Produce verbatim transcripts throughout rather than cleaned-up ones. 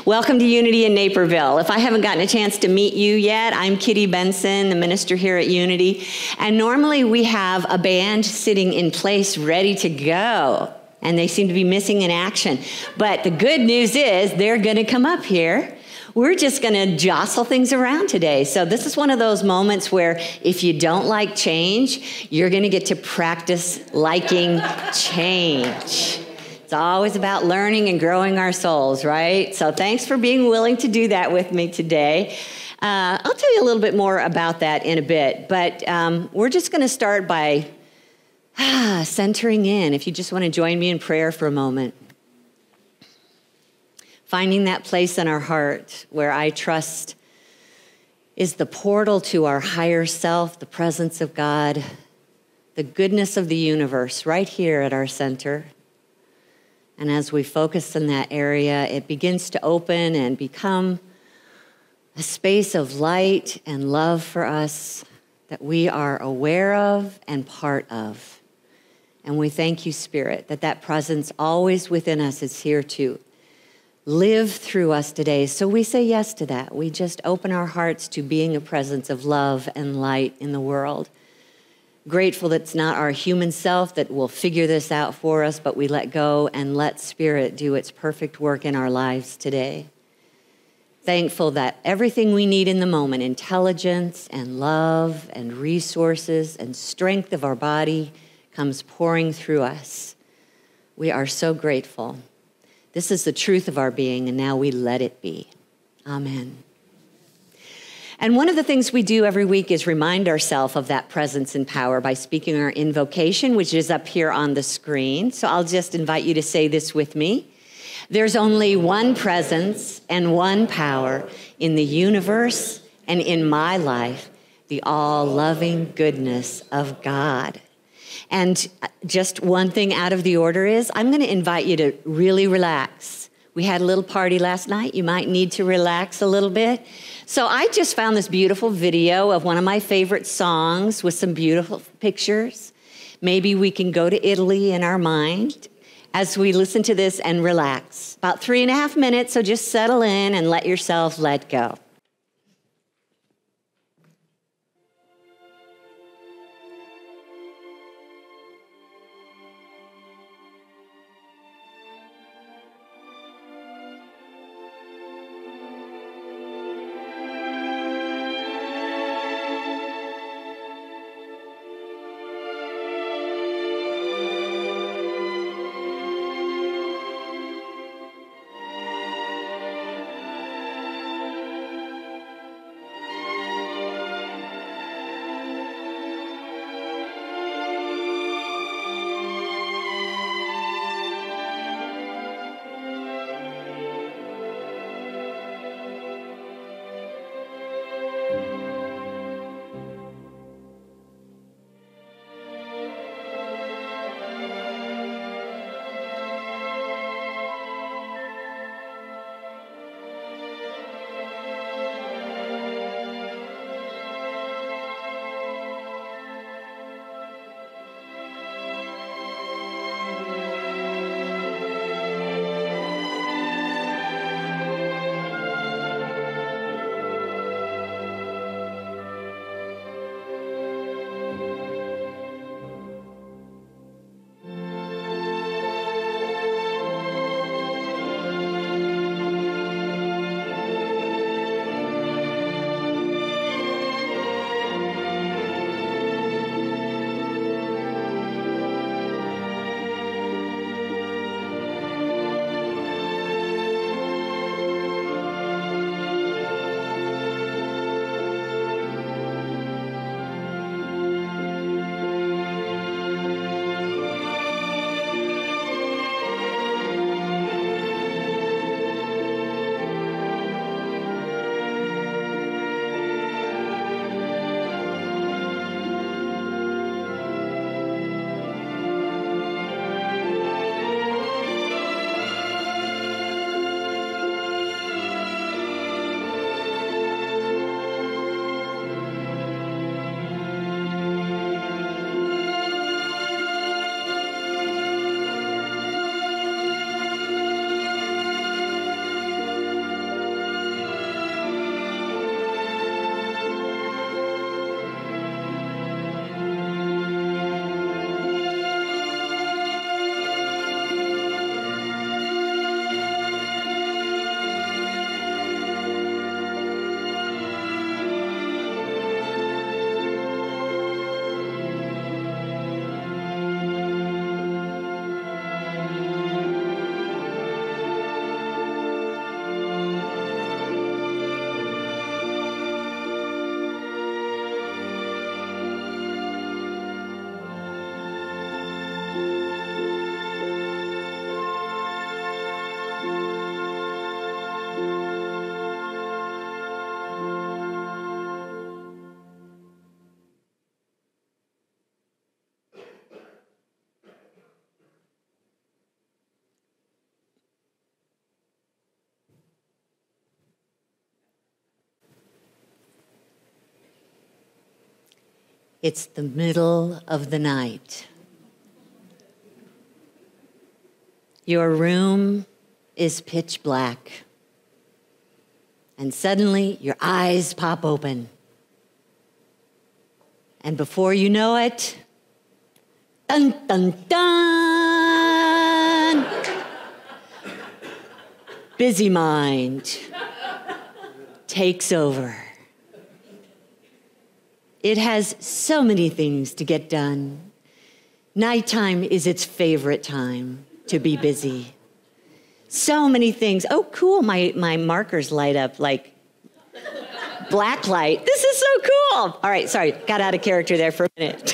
Welcome to Unity in Naperville. If I haven't gotten a chance to meet you yet, I'm Kitty Benson, the minister here at Unity. And normally we have a band sitting in place ready to go. And they seem to be missing in action. But the good news is they're going to come up here. We're just going to jostle things around today. So this is one of those moments where if you don't like change, you're going to get to practice liking change. It's always about learning and growing our souls, right? So thanks for being willing to do that with me today. Uh, I'll tell you a little bit more about that in a bit. But um, we're just going to start by ah, centering in. If you just want to join me in prayer for a moment. Finding that place in our heart where I trust is the portal to our higher self, the presence of God, the goodness of the universe right here at our center. And as we focus in that area, it begins to open and become a space of light and love for us that we are aware of and part of. And we thank you, Spirit, that that presence always within us is here too. Live through us today. So we say yes to that. We just open our hearts to being a presence of love and light in the world. Grateful that it's not our human self that will figure this out for us, but we let go and let Spirit do its perfect work in our lives today. Thankful that everything we need in the moment, intelligence and love and resources and strength of our body, comes pouring through us. We are so grateful. This is the truth of our being, and now we let it be. Amen. And one of the things we do every week is remind ourselves of that presence and power by speaking our invocation, which is up here on the screen. So I'll just invite you to say this with me. There's only one presence and one power in the universe and in my life, the all-loving goodness of God. And just one thing out of the order is I'm going to invite you to really relax. We had a little party last night. You might need to relax a little bit. So I just found this beautiful video of one of my favorite songs with some beautiful pictures. Maybe we can go to Italy in our mind as we listen to this and relax. About three and a half minutes, so just settle in and let yourself let go. It's the middle of the night. Your room is pitch black. And suddenly your eyes pop open. And before you know it, dun, dun, dun, busy mind takes over. It has so many things to get done. Nighttime is its favorite time to be busy. So many things. Oh, cool, my, my markers light up like black light. This is so cool. All right, sorry, got out of character there for a minute.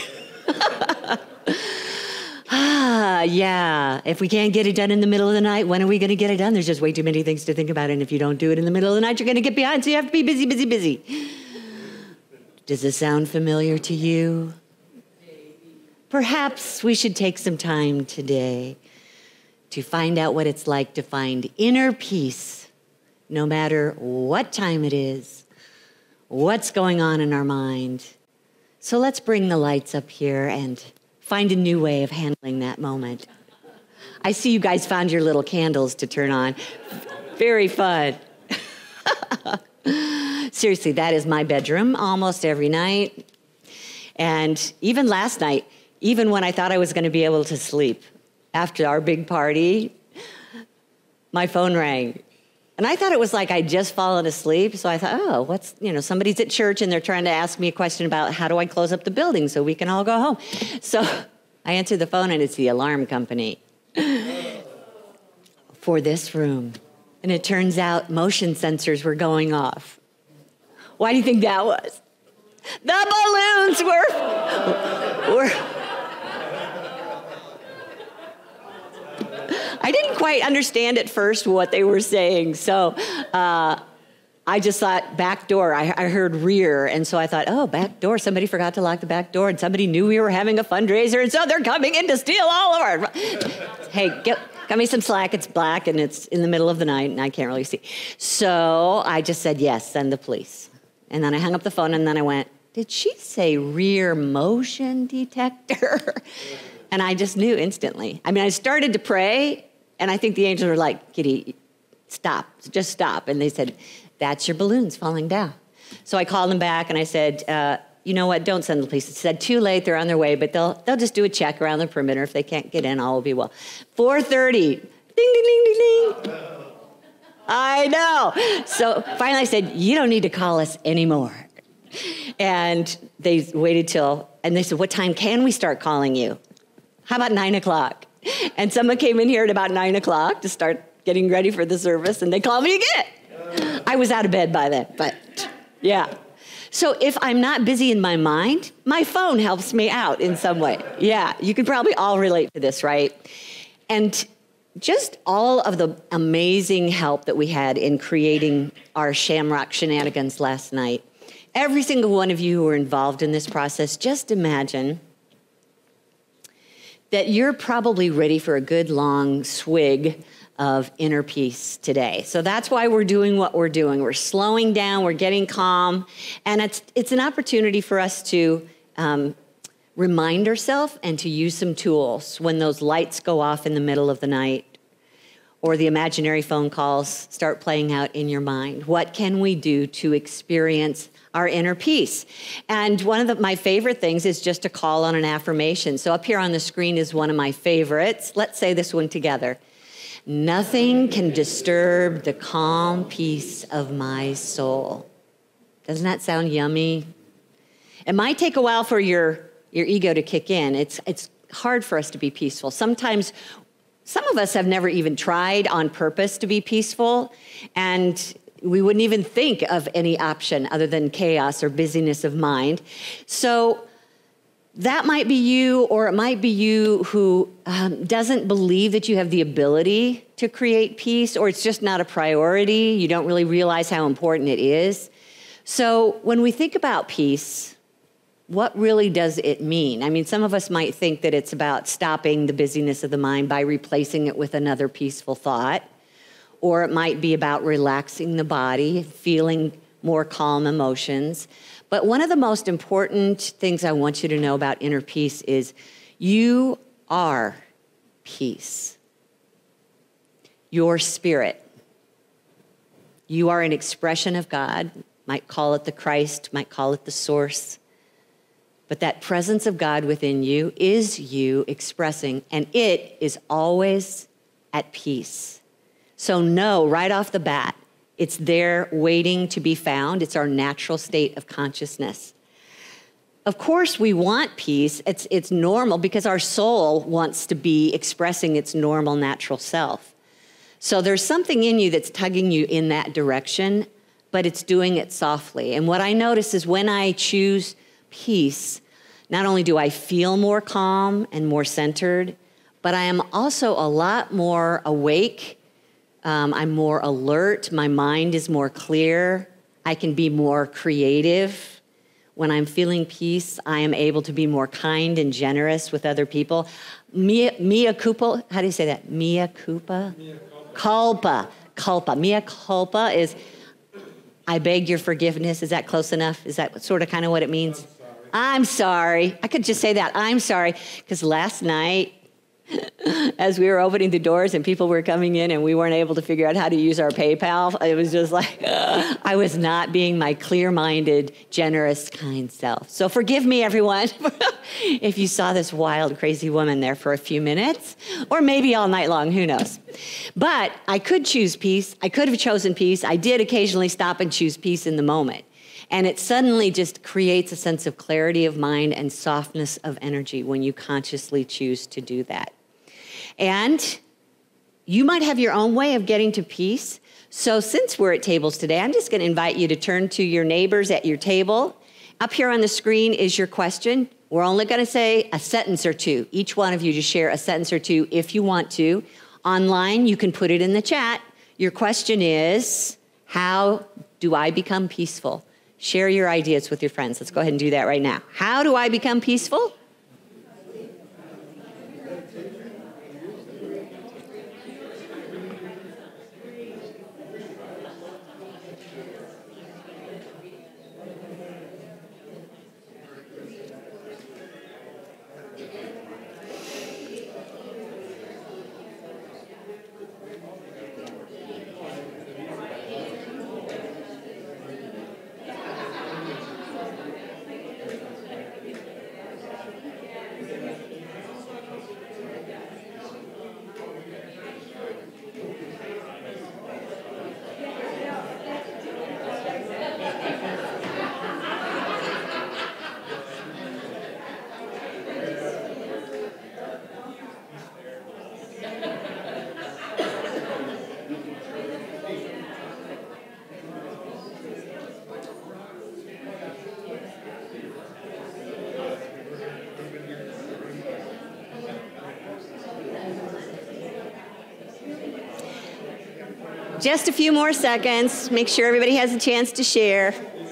Ah, yeah, if we can't get it done in the middle of the night, when are we gonna get it done? There's just way too many things to think about, and if you don't do it in the middle of the night, you're gonna get behind, so you have to be busy, busy, busy. Does this sound familiar to you? Perhaps we should take some time today to find out what it's like to find inner peace, no matter what time it is, what's going on in our mind. So let's bring the lights up here and find a new way of handling that moment. I see you guys found your little candles to turn on. Very fun. Seriously, that is my bedroom almost every night. And even last night, even when I thought I was going to be able to sleep, after our big party, my phone rang. And I thought it was like I'd just fallen asleep. So I thought, oh, what's, you know, somebody's at church and they're trying to ask me a question about how do I close up the building so we can all go home. So I answered the phone and it's the alarm company for this room. And it turns out motion sensors were going off. Why do you think that was? The balloons were, were I didn't quite understand at first what they were saying, so uh, I just thought back door. I, I heard rear, and so I thought, oh, back door. Somebody forgot to lock the back door, and somebody knew we were having a fundraiser, and so they're coming in to steal all of our... Hey, get, cut me some slack. It's black, and it's in the middle of the night, and I can't really see. So I just said, yes, send the police. And then I hung up the phone, and then I went, did she say rear motion detector? And I just knew instantly. I mean, I started to pray, and I think the angels were like, Kitty, stop, just stop. And they said, that's your balloons falling down. So I called them back, and I said, uh, you know what, don't send the police. It said, too late, they're on their way, but they'll they'll just do a check around the perimeter. If they can't get in, all will be well. four thirty, ding, ding, ding, ding, ding. I know. So finally I said, you don't need to call us anymore. And they waited till, and they said, what time can we start calling you? How about nine o'clock? And someone came in here at about nine o'clock to start getting ready for the service, and they called me again. I was out of bed by then, but yeah. So if I'm not busy in my mind, my phone helps me out in some way. Yeah, you can probably all relate to this, right? And just all of the amazing help that we had in creating our Shamrock shenanigans last night. Every single one of you who were involved in this process, just imagine that you're probably ready for a good long swig of inner peace today. So that's why we're doing what we're doing. We're slowing down, we're getting calm, and it's it's an opportunity for us to um, remind ourselves and to use some tools when those lights go off in the middle of the night or the imaginary phone calls start playing out in your mind. What can we do to experience our inner peace? And one of the, my favorite things is just to call on an affirmation. So up here on the screen is one of my favorites. Let's say this one together. Nothing can disturb the calm peace of my soul. Doesn't that sound yummy? It might take a while for your, your ego to kick in. It's, it's hard for us to be peaceful. Sometimes some of us have never even tried on purpose to be peaceful, and we wouldn't even think of any option other than chaos or busyness of mind. So that might be you, or it might be you who um, doesn't believe that you have the ability to create peace, or it's just not a priority. You don't really realize how important it is. So when we think about peace, what really does it mean? I mean, some of us might think that it's about stopping the busyness of the mind by replacing it with another peaceful thought. Or it might be about relaxing the body, feeling more calm emotions. But one of the most important things I want you to know about inner peace is you are peace. Your spirit. You are an expression of God. Might call it the Christ, might call it the source. But that presence of God within you is you expressing, and it is always at peace. So know right off the bat, it's there waiting to be found. It's our natural state of consciousness. Of course, we want peace. It's, it's normal because our soul wants to be expressing its normal, natural self. So there's something in you that's tugging you in that direction, but it's doing it softly. And what I notice is when I choose peace, not only do I feel more calm and more centered, but I am also a lot more awake. Um, I'm more alert. My mind is more clear. I can be more creative. When I'm feeling peace, I am able to be more kind and generous with other people. Mia, mia culpa, how do you say that? Mia culpa? Mia culpa. Culpa. Mia culpa is, I beg your forgiveness. Is that close enough? Is that sort of kind of what it means? I'm sorry. I'm sorry. I could just say that. I'm sorry. Because last night, as we were opening the doors and people were coming in and we weren't able to figure out how to use our PayPal, it was just like, uh, I was not being my clear-minded, generous, kind self. So forgive me, everyone, if you saw this wild, crazy woman there for a few minutes, or maybe all night long, who knows. But I could choose peace. I could have chosen peace. I did occasionally stop and choose peace in the moment. And it suddenly just creates a sense of clarity of mind and softness of energy when you consciously choose to do that. And you might have your own way of getting to peace. So since we're at tables today, I'm just going to invite you to turn to your neighbors at your table. Up here on the screen is your question. We're only going to say a sentence or two. Each one of you just share a sentence or two if you want to. Online, you can put it in the chat. Your question is, how do I become peaceful? Share your ideas with your friends. Let's go ahead and do that right now. How do I become peaceful? Just a few more seconds. Make sure everybody has a chance to share.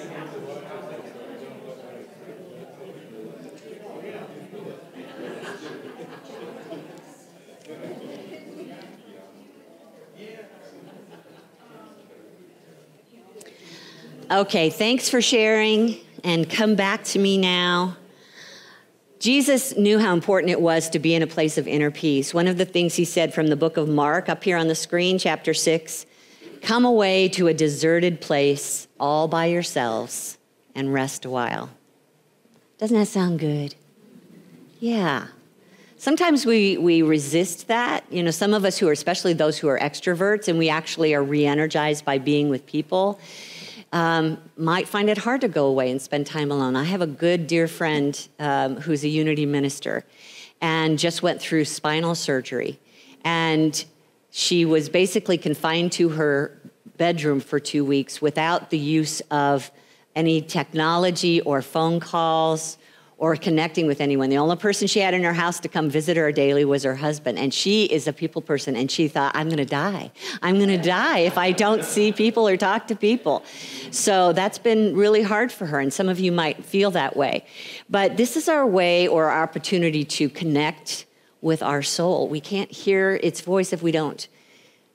Okay, thanks for sharing, and come back to me now. Jesus knew how important it was to be in a place of inner peace. One of the things he said from the book of Mark, up here on the screen, chapter six, come away to a deserted place all by yourselves and rest a while. Doesn't that sound good? Yeah. Sometimes we, we resist that. You know, some of us who are, especially those who are extroverts, and we actually are re-energized by being with people, um, might find it hard to go away and spend time alone. I have a good dear friend um, who's a Unity minister and just went through spinal surgery. And she was basically confined to her bedroom for two weeks without the use of any technology or phone calls or connecting with anyone. The only person she had in her house to come visit her daily was her husband. And she is a people person, and she thought, I'm gonna die. I'm gonna die if I don't see people or talk to people. So that's been really hard for her, and some of you might feel that way. But this is our way or our opportunity to connect with our soul. We can't hear its voice if we don't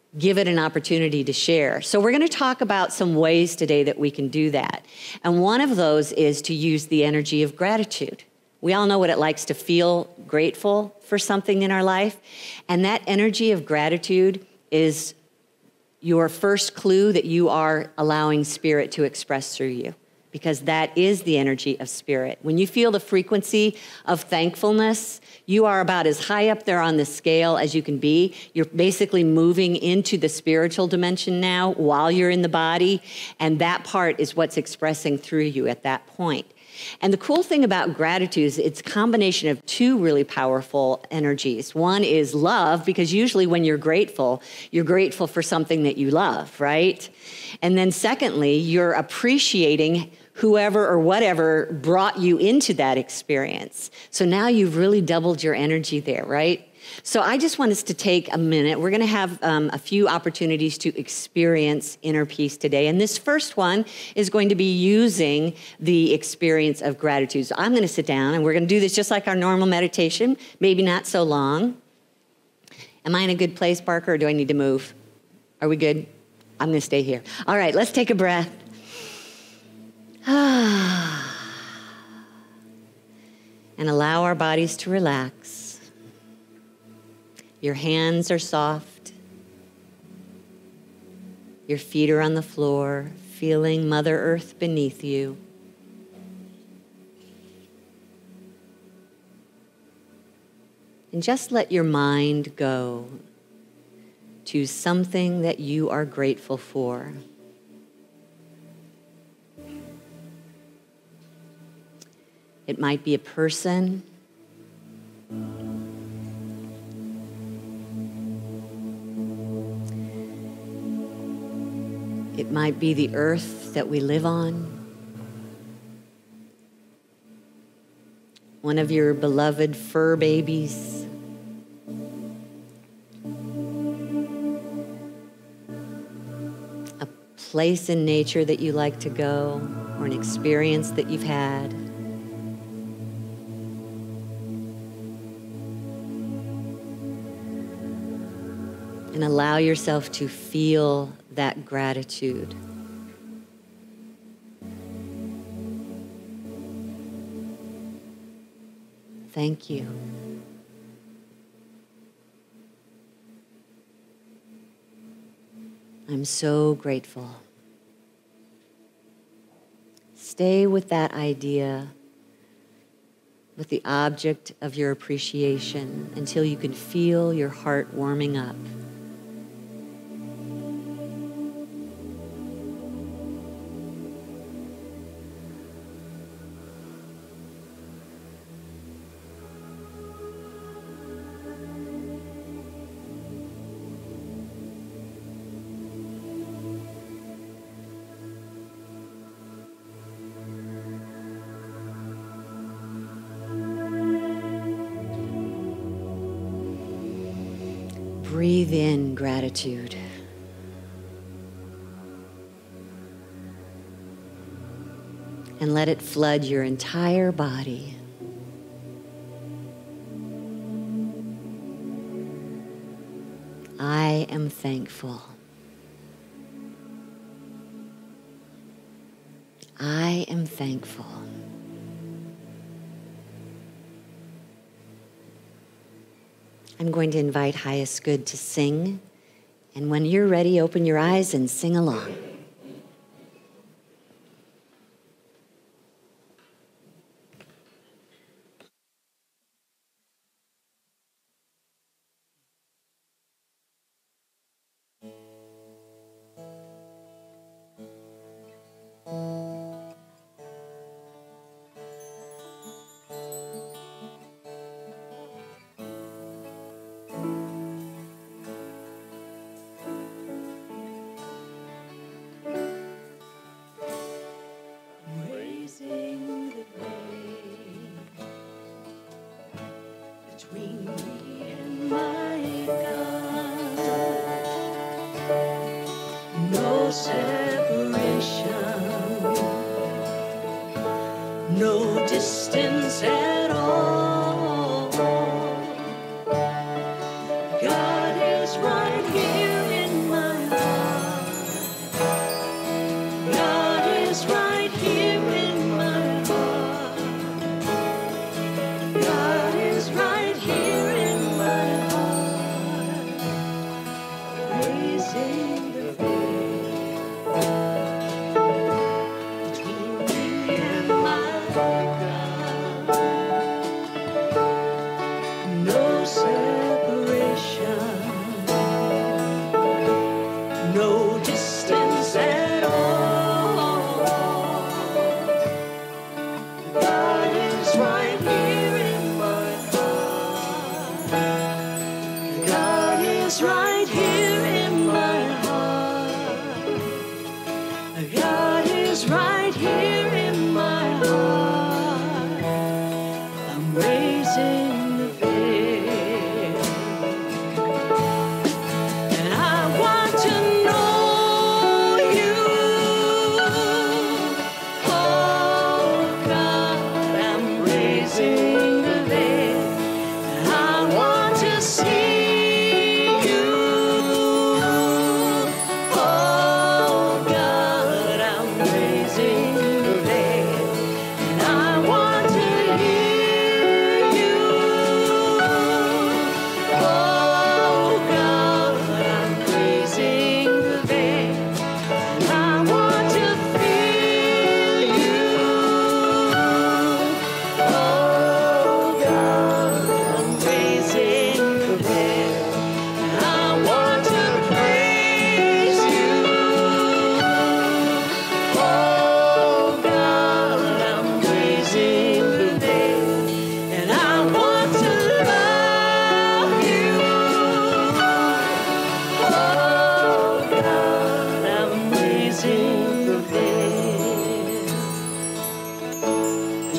give it an opportunity to share. So we're going to talk about some ways today that we can do that. And one of those is to use the energy of gratitude. We all know what it likes to feel grateful for something in our life. And that energy of gratitude is your first clue that you are allowing Spirit to express through you, because that is the energy of Spirit. When you feel the frequency of thankfulness, you are about as high up there on the scale as you can be. You're basically moving into the spiritual dimension now while you're in the body, and that part is what's expressing through you at that point. And the cool thing about gratitude is it's a combination of two really powerful energies. One is love, because usually when you're grateful, you're grateful for something that you love, right? And then secondly, you're appreciating whoever or whatever brought you into that experience. So now you've really doubled your energy there, right? So I just want us to take a minute. We're going to have um, a few opportunities to experience inner peace today. And this first one is going to be using the experience of gratitude. So I'm going to sit down, and we're going to do this just like our normal meditation, maybe not so long. Am I in a good place, Parker, or do I need to move? Are we good? I'm going to stay here. All right, let's take a breath. And allow our bodies to relax. Your hands are soft. Your feet are on the floor, feeling Mother Earth beneath you. And just let your mind go to something that you are grateful for. It might be a person. It might be the earth that we live on. One of your beloved fur babies. A place in nature that you like to go, or an experience that you've had. And allow yourself to feel that gratitude. Thank you. I'm so grateful. Stay with that idea, with the object of your appreciation, until you can feel your heart warming up. Breathe in gratitude. And let it flood your entire body. I am thankful. I am thankful. I'm going to invite Highest Good to sing. And when you're ready, open your eyes and sing along. No distance at all. God is right here in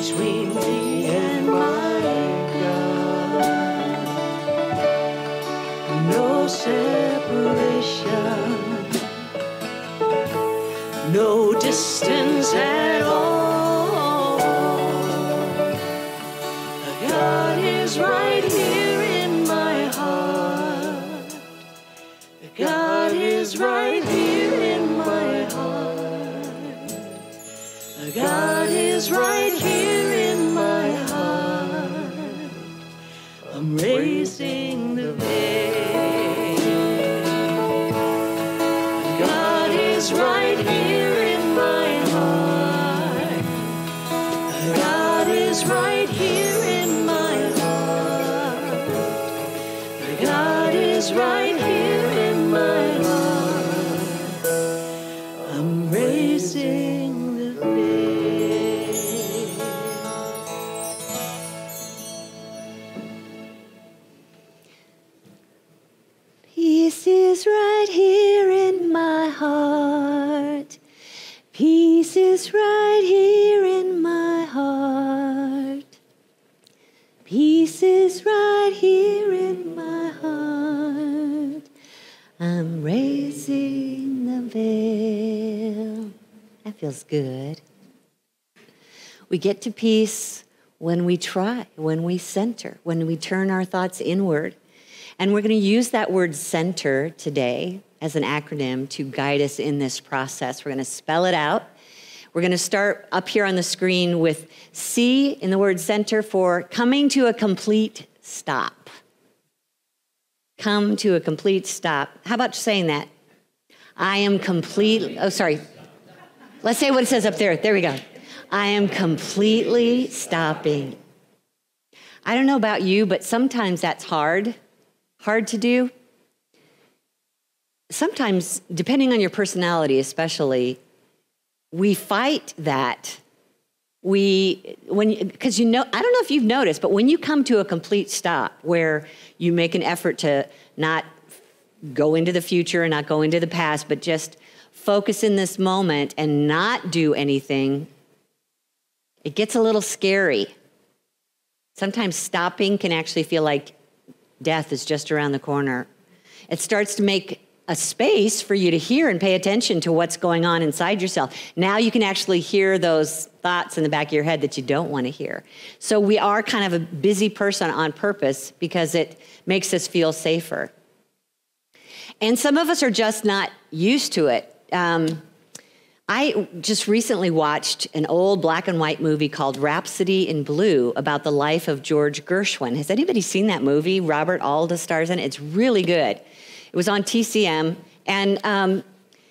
between me and my God. No separation, no distance at all. God is right here in my heart. God is right here in my heart. God is right here in my heart. I'm raising the veil. God is right here in my heart. God is right here in my heart. God is right here in my heart. I'm raising the veil. Peace is right here in my heart. Peace is right here in my heart. Peace is right here in my heart. I'm raising the veil. That feels good. We get to peace when we try, when we center, when we turn our thoughts inward. And we're going to use that word center today as an acronym to guide us in this process. We're going to spell it out. We're going to start up here on the screen with C in the word center for coming to a complete stop. Come to a complete stop. How about saying that? I am completely, oh, sorry. Let's say what it says up there. There we go. I am completely stopping. I don't know about you, but sometimes that's hard, hard to do. Sometimes, depending on your personality especially, we fight that. We, when, because you know, I don't know if you've noticed, but when you come to a complete stop where you make an effort to not go into the future and not go into the past, but just focus in this moment and not do anything, it gets a little scary. Sometimes stopping can actually feel like death is just around the corner. It starts to make a space for you to hear and pay attention to what's going on inside yourself. Now you can actually hear those thoughts in the back of your head that you don't want to hear. So we are kind of a busy person on purpose because it makes us feel safer. And some of us are just not used to it. Um, I just recently watched an old black and white movie called Rhapsody in Blue about the life of George Gershwin. Has anybody seen that movie? Robert Alda stars in it. It's really good. It was on T C M, and um,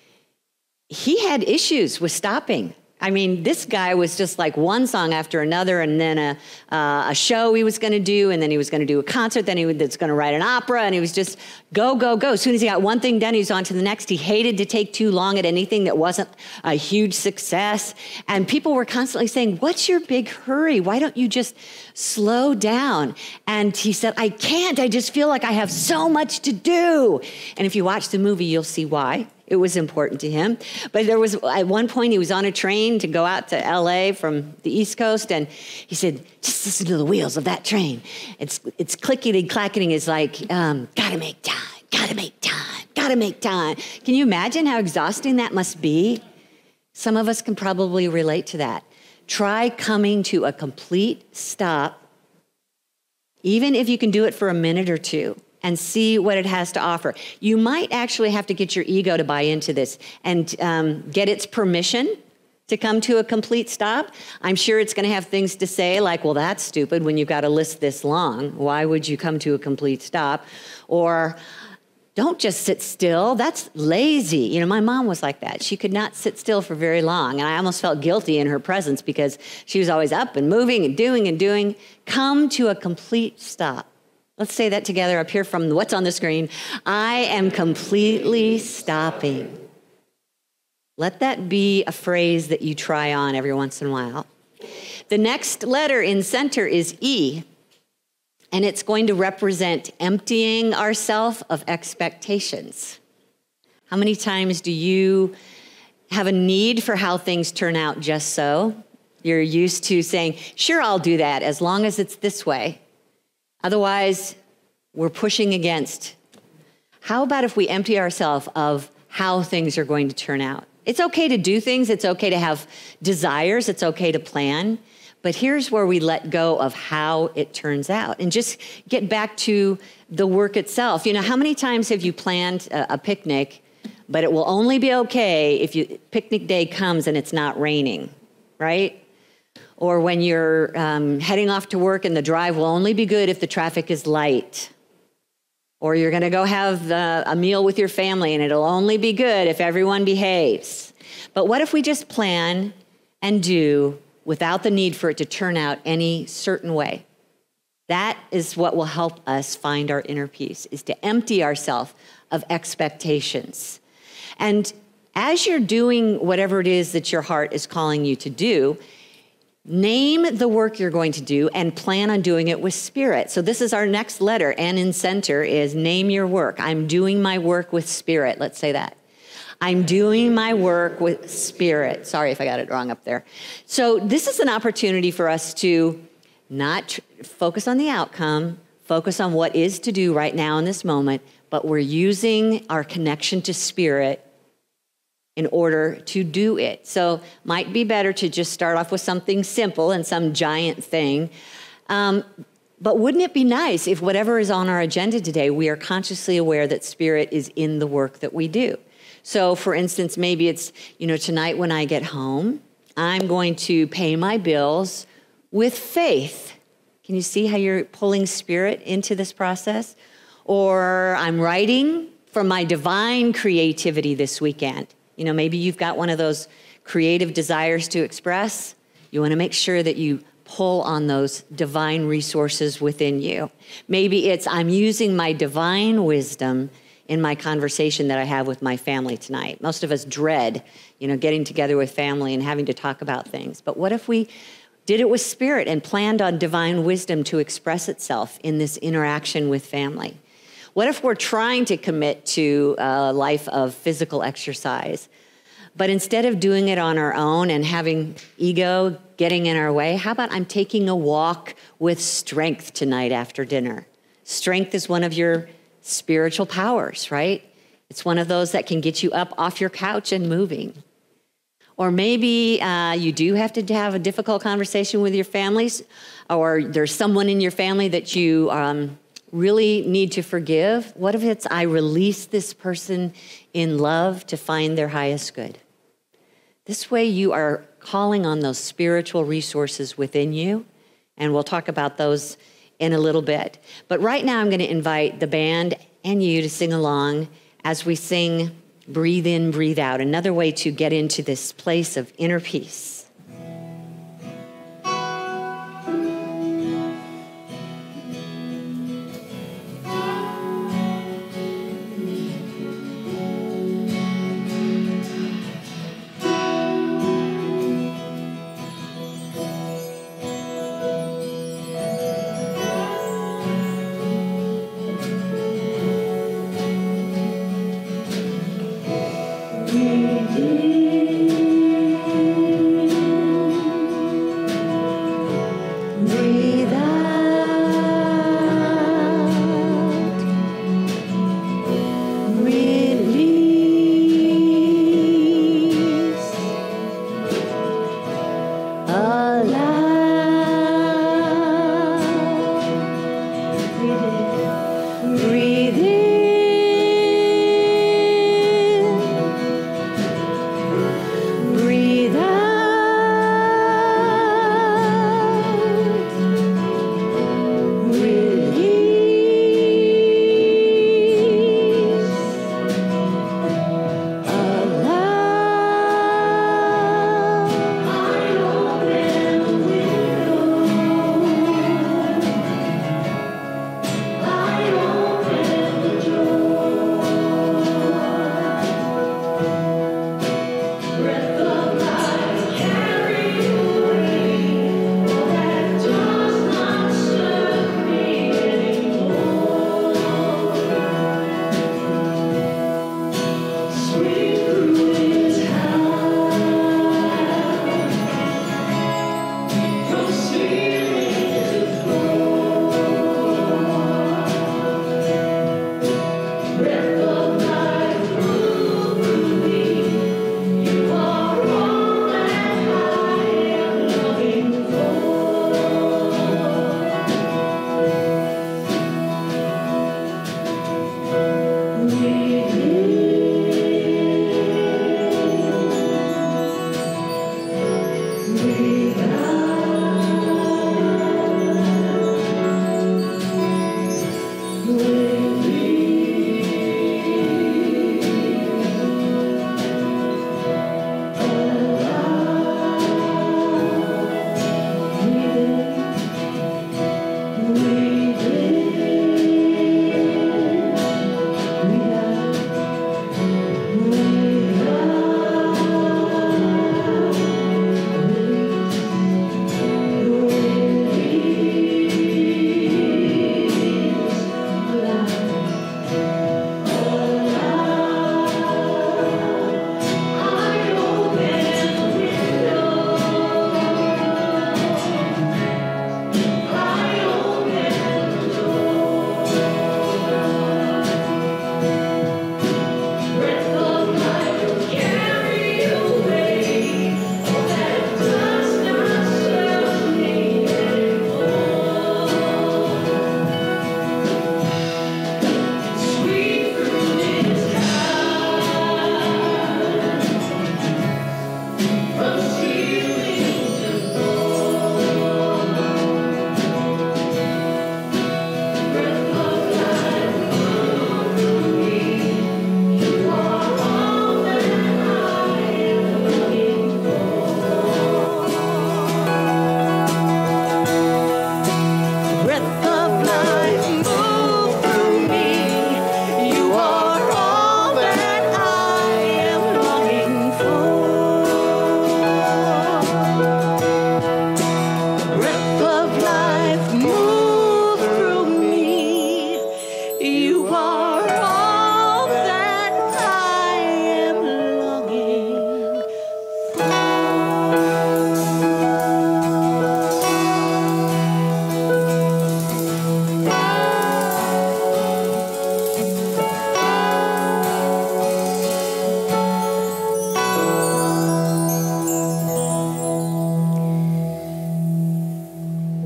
he had issues with stopping. I mean, this guy was just like one song after another, and then a, uh, a show he was going to do, and then he was going to do a concert, then he was going to write an opera, and he was just go, go, go. As soon as he got one thing done, he was on to the next. He hated to take too long at anything that wasn't a huge success. And people were constantly saying, what's your big hurry? Why don't you just slow down? And he said, I can't. I just feel like I have so much to do. And if you watch the movie, you'll see why. It was important to him. But there was, at one point, he was on a train to go out to L A from the East Coast, and he said, just listen to the wheels of that train. It's it's clickety clacketing. It's like, um, gotta make time, gotta make time, gotta make time. Can you imagine how exhausting that must be? Some of us can probably relate to that. Try coming to a complete stop, even if you can do it for a minute or two, and see what it has to offer. You might actually have to get your ego to buy into this and um, get its permission to come to a complete stop. I'm sure it's going to have things to say like, well, that's stupid when you've got a list this long. Why would you come to a complete stop? Or don't just sit still. That's lazy. You know, my mom was like that. She could not sit still for very long. And I almost felt guilty in her presence because she was always up and moving and doing and doing. Come to a complete stop. Let's say that together up here from what's on the screen. I am completely stopping. Let that be a phrase that you try on every once in a while. The next letter in center is E, and it's going to represent emptying ourselves of expectations. How many times do you have a need for how things turn out just so? You're used to saying, sure, I'll do that as long as it's this way. Otherwise, we're pushing against. How about if we empty ourselves of how things are going to turn out? It's okay to do things. It's okay to have desires. It's okay to plan. But here's where we let go of how it turns out and just get back to the work itself. You know, how many times have you planned a, a picnic, but it will only be okay if you picnic day comes and it's not raining, right? Or when you're um, heading off to work and the drive will only be good if the traffic is light. Or you're going to go have uh, a meal with your family and it'll only be good if everyone behaves. But what if we just plan and do without the need for it to turn out any certain way? That is what will help us find our inner peace, is to empty ourselves of expectations. And as you're doing whatever it is that your heart is calling you to do, name the work you're going to do and plan on doing it with spirit. So this is our next letter, N in center, is name your work. I'm doing my work with spirit. Let's say that. I'm doing my work with spirit. Sorry if I got it wrong up there. So this is an opportunity for us to not tr- focus on the outcome, focus on what is to do right now in this moment, but we're using our connection to spirit in order to do it. So might be better to just start off with something simple and some giant thing. Um, but wouldn't it be nice if whatever is on our agenda today, we are consciously aware that spirit is in the work that we do? So for instance, maybe it's, you know, tonight when I get home, I'm going to pay my bills with faith. Can you see how you're pulling spirit into this process? Or I'm writing from my divine creativity this weekend. You know, maybe you've got one of those creative desires to express. You want to make sure that you pull on those divine resources within you. Maybe it's I'm using my divine wisdom in my conversation that I have with my family tonight. Most of us dread, you know, getting together with family and having to talk about things. But what if we did it with spirit and planned on divine wisdom to express itself in this interaction with family? What if we're trying to commit to a life of physical exercise, but instead of doing it on our own and having ego getting in our way, how about I'm taking a walk with strength tonight after dinner? Strength is one of your spiritual powers, right? It's one of those that can get you up off your couch and moving. Or maybe uh, you do have to have a difficult conversation with your families, or there's someone in your family that you um, really need to forgive. What if it's I release this person in love to find their highest good? This way you are calling on those spiritual resources within you, and we'll talk about those in a little bit. But right now I'm going to invite the band and you to sing along as we sing Breathe In, Breathe Out, another way to get into this place of inner peace.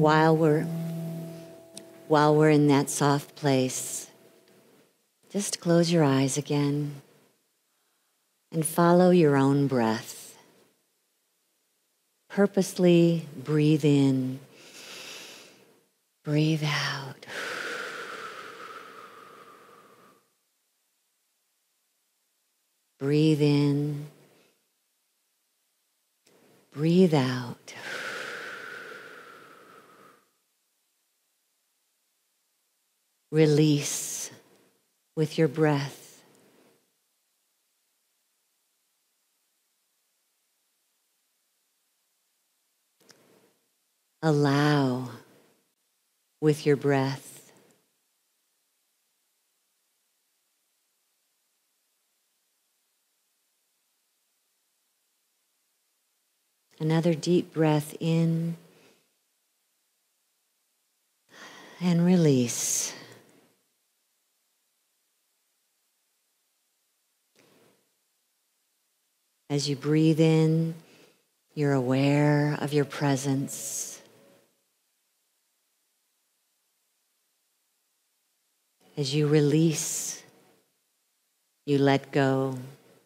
while we're while we're in that soft place, just close your eyes again and follow your own breath. Purposely breathe in, breathe out. Breathe in, breathe out. Release with your breath. Allow with your breath. Another deep breath in and release. As you breathe in, you're aware of your presence. As you release, you let go.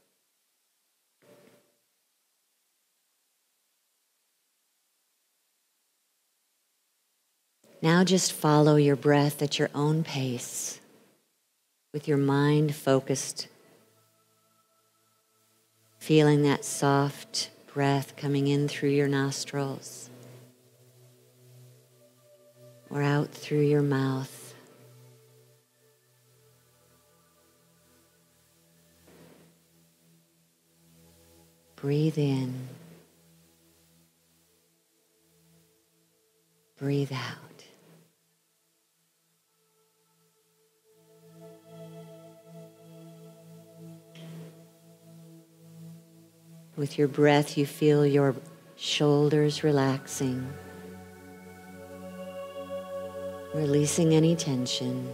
Now just follow your breath at your own pace, with your mind focused, feeling that soft breath coming in through your nostrils or out through your mouth. Breathe in, breathe out. With your breath, you feel your shoulders relaxing, releasing any tension.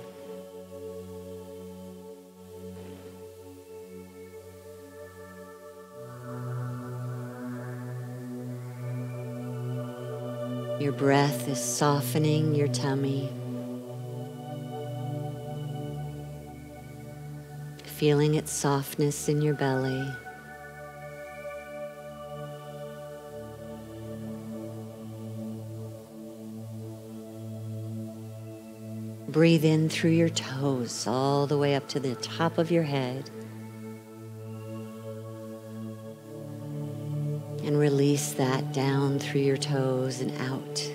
Your breath is softening your tummy, feeling its softness in your belly. Breathe in through your toes all the way up to the top of your head. And release that down through your toes and out.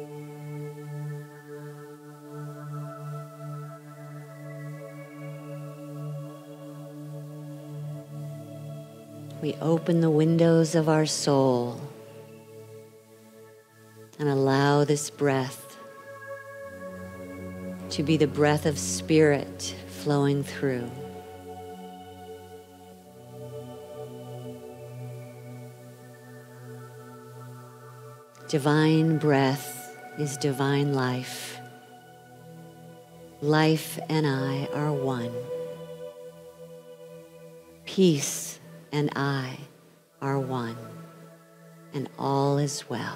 We open the windows of our soul and allow this breath to be the breath of spirit flowing through. Divine breath is divine life. Life and I are one. Peace and I are one, and all is well.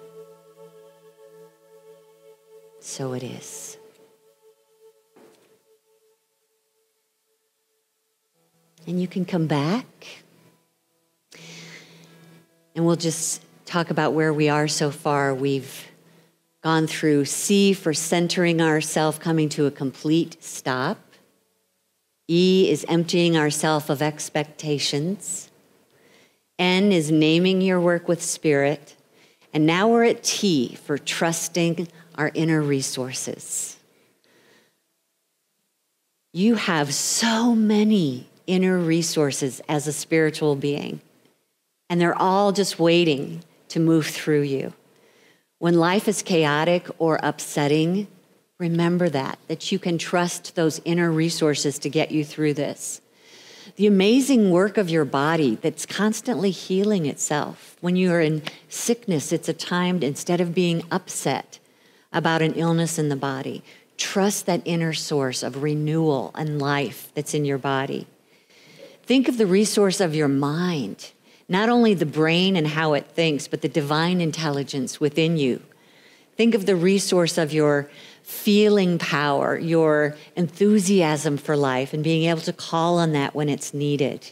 So it is. And you can come back, and we'll just talk about where we are so far. We've gone through C for centering ourselves, coming to a complete stop. E is emptying ourselves of expectations. N is naming your work with spirit. And now we're at T for trusting our inner resources. You have so many inner resources as a spiritual being, and they're all just waiting to move through you. When life is chaotic or upsetting, remember that, that you can trust those inner resources to get you through this. The amazing work of your body that's constantly healing itself. When you are in sickness, it's a time, instead of being upset about an illness in the body, trust that inner source of renewal and life that's in your body. Think of the resource of your mind, not only the brain and how it thinks, but the divine intelligence within you Think of the resource of your feeling power, your enthusiasm for life, and being able to call on that when it's needed.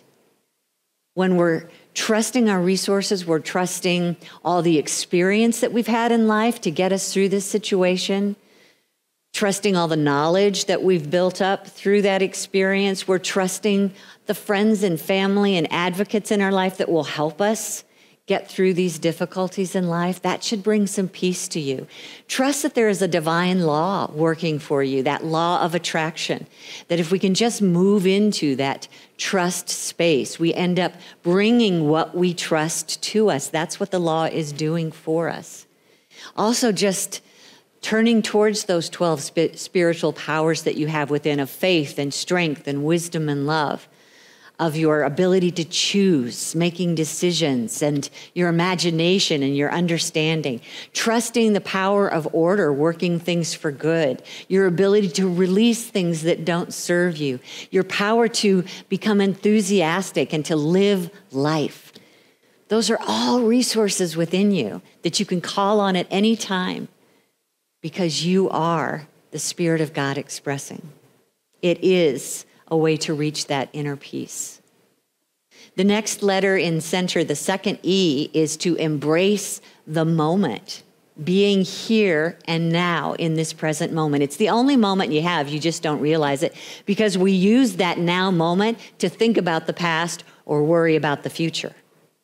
When we're trusting our resources, we're trusting all the experience that we've had in life to get us through this situation, trusting all the knowledge that we've built up through that experience. We're trusting the friends and family and advocates in our life that will help us get through these difficulties in life. That should bring some peace to you. Trust that there is a divine law working for you, that law of attraction, that if we can just move into that trust space, we end up bringing what we trust to us. That's what the law is doing for us. Also, just turning towards those twelve sp- spiritual powers that you have within, of faith and strength and wisdom and love, of your ability to choose, making decisions, and your imagination and your understanding, trusting the power of order, working things for good, your ability to release things that don't serve you, your power to become enthusiastic and to live life. Those are all resources within you that you can call on at any time because you are the Spirit of God expressing. It is a way to reach that inner peace. The next letter in center, the second E, is to embrace the moment, being here and now in this present moment. It's the only moment you have, you just don't realize it, because we use that now moment to think about the past or worry about the future.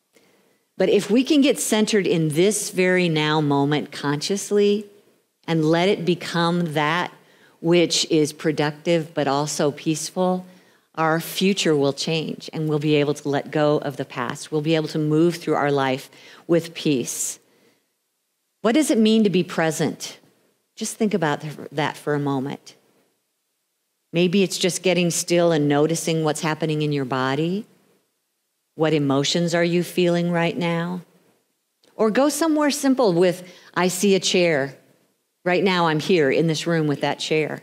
But if we can get centered in this very now moment consciously and let it become that which is productive but also peaceful, our future will change and we'll be able to let go of the past. We'll be able to move through our life with peace. What does it mean to be present? Just think about that for a moment. Maybe it's just getting still and noticing what's happening in your body. What emotions are you feeling right now? Or go somewhere simple with, I see a chair. Right now I'm here in this room with that chair.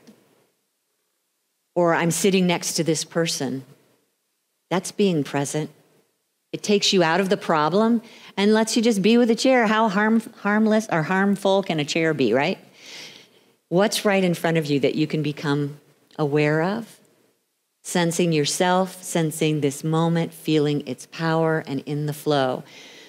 Or I'm sitting next to this person. That's being present. It takes you out of the problem and lets you just be with a chair. How harm, harmless or harmful can a chair be, right? What's right in front of you that you can become aware of? Sensing yourself, sensing this moment, feeling its power and in the flow.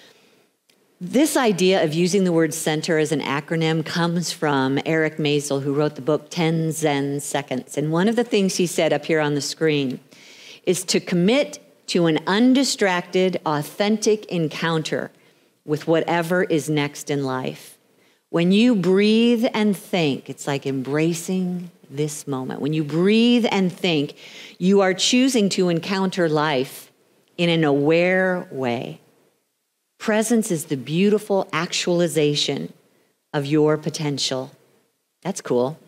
This idea of using the word center as an acronym comes from Eric Maisel, who wrote the book ten Zen Seconds. And one of the things he said up here on the screen is to commit to an undistracted, authentic encounter with whatever is next in life. When you breathe and think, it's like embracing this moment. When you breathe and think, you are choosing to encounter life in an aware way. Presence is the beautiful actualization of your potential. That's cool.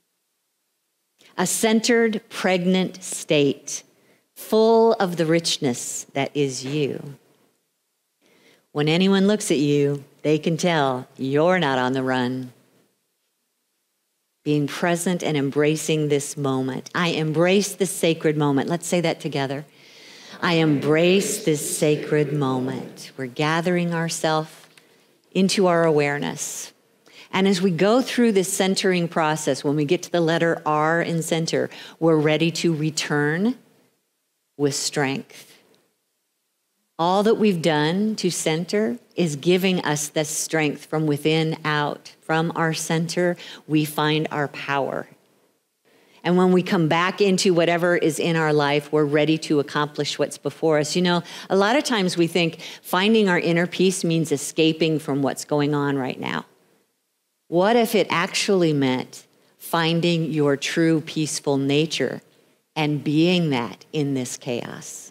A centered, pregnant state, full of the richness that is you. When anyone looks at you, they can tell you're not on the run. Being present and embracing this moment. I embrace this sacred moment. Let's say that together. I embrace this sacred moment. We're gathering ourselves into our awareness. And as we go through this centering process, when we get to the letter R in center, we're ready to return with strength. All that we've done to center is giving us this strength from within out. From our center, we find our power. And when we come back into whatever is in our life, we're ready to accomplish what's before us. You know, a lot of times we think finding our inner peace means escaping from what's going on right now. What if it actually meant finding your true peaceful nature and being that in this chaos?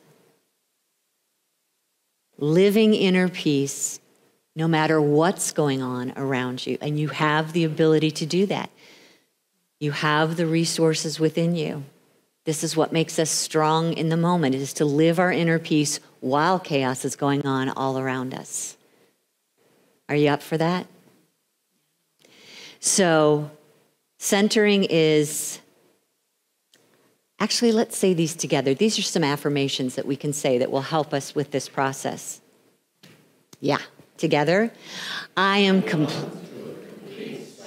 Living inner peace no matter what's going on around you. And you have the ability to do that. You have the resources within you. This is what makes us strong in the moment, is to live our inner peace while chaos is going on all around us. Are you up for that? So, centering is, actually, let's say these together. These are some affirmations that we can say that will help us with this process. Yeah, together. I am complete.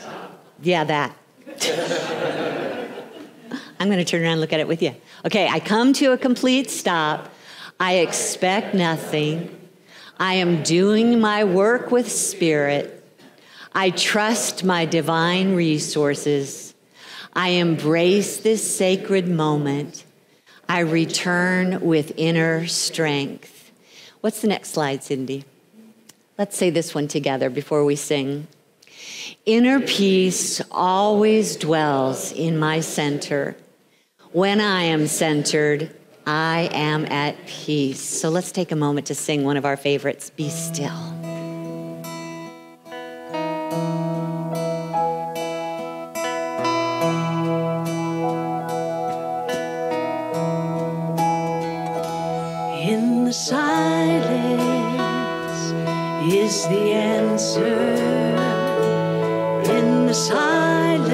Yeah, that. I'm going to turn around and look at it with you. Okay, I come to a complete stop. I expect nothing. I am doing my work with spirit. I trust my divine resources. I embrace this sacred moment. I return with inner strength. What's the next slide, Cindy? Let's say this one together before we sing. Inner peace always dwells in my center. When I am centered, I am at peace. So let's take a moment to sing one of our favorites, Be Still. In the silence is the answer. In the silence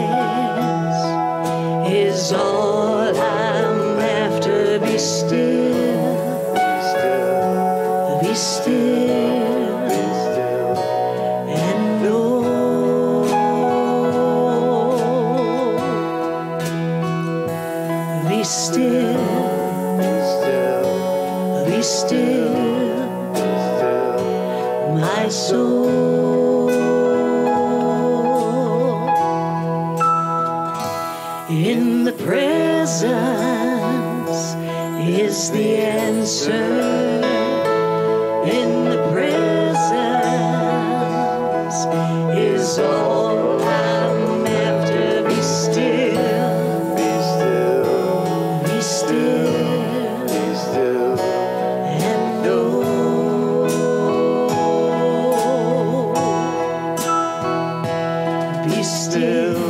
is all I'm after. Be still, be still, be still, and know. Be still, be still, my soul. In the presence is the answer. In the presence is all I'm after. Be still, be still, be still, be still, and know. Be still,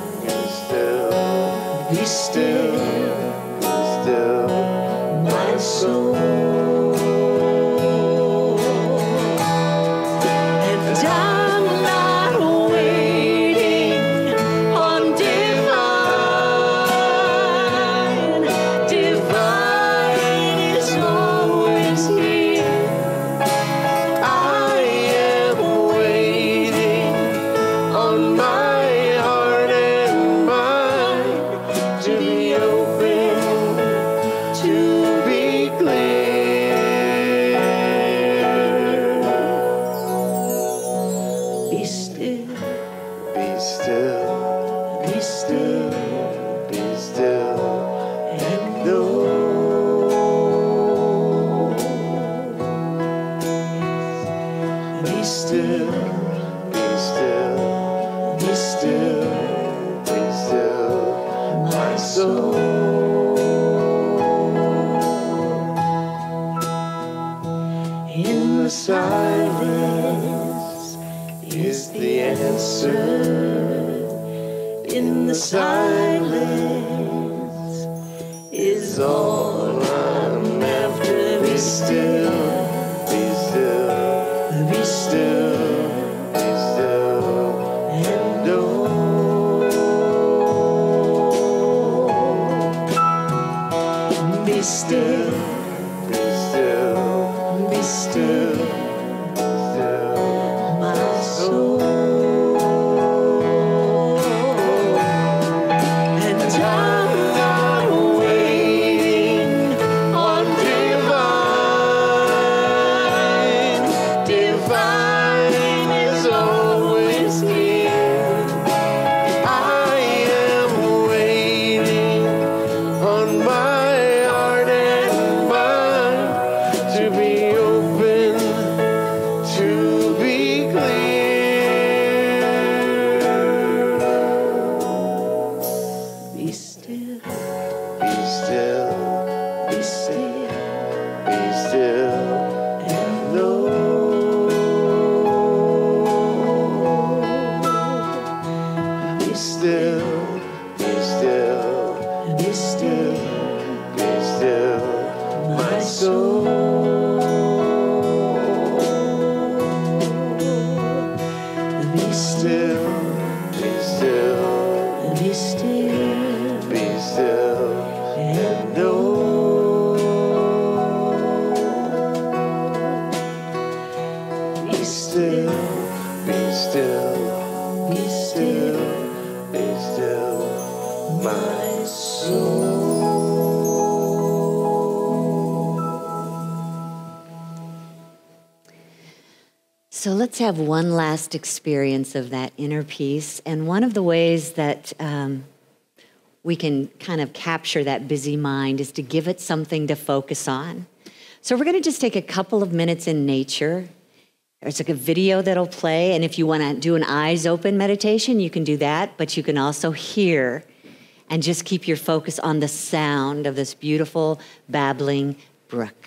be still, still, my soul. And I'm not waiting on divine. Divine is always here. I am waiting on my heart and mind to be open, to be clear. Be still, be still, be still, be still, and know. Be still, be still, be still, be still, my soul. In the silence is the answer. In the silence is all I'm after. Be still, be still, be still, be still, and know. Be still, be still, be still, still, my soul. And I'm not waiting on divine. Divine is always here. I am waiting on my heart and mind to be open, to be clear. Be still, be still, be still, be still, and know. Be still, be still, be still, be still, my soul. Be still, be still, be still, be still, and know. Be still, be still, be still, my soul. So let's have one last experience of that inner peace. And one of the ways that um, we can kind of capture that busy mind is to give it something to focus on. So we're going to just take a couple of minutes in nature. There's like a video that'll play, and if you want to do an eyes open meditation, you can do that, but you can also hear and just keep your focus on the sound of this beautiful babbling brook.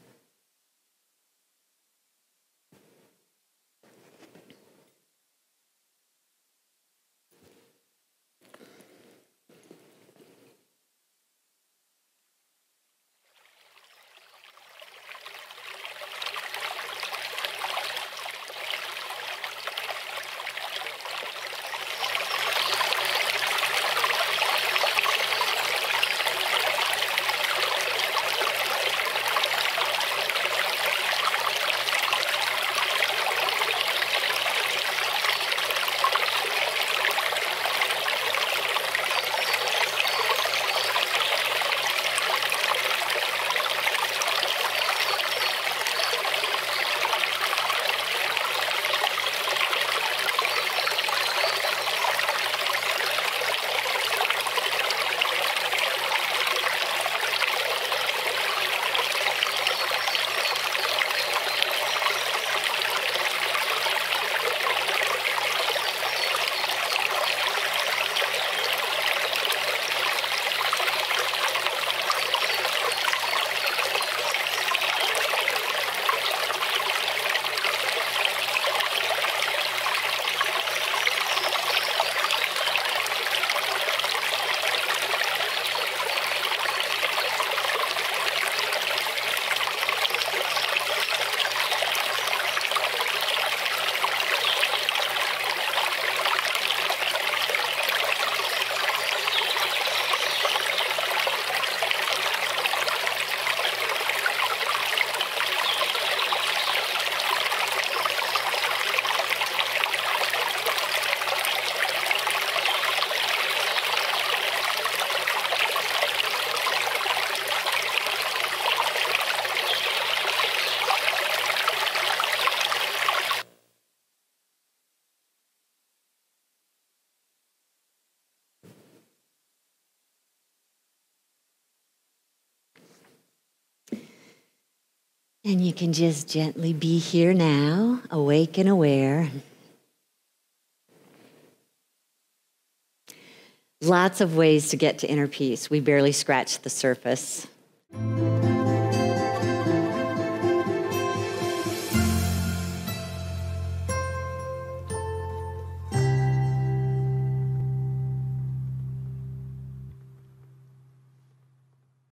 And you can just gently be here now, awake and aware. Lots of ways to get to inner peace. We barely scratched the surface.